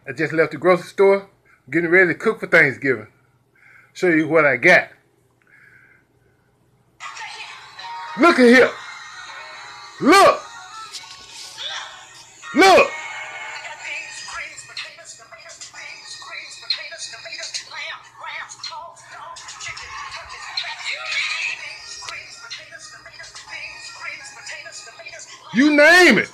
I just left the grocery store, getting ready to cook for Thanksgiving. Show you what I got. Look at here. Look. Look. You name it.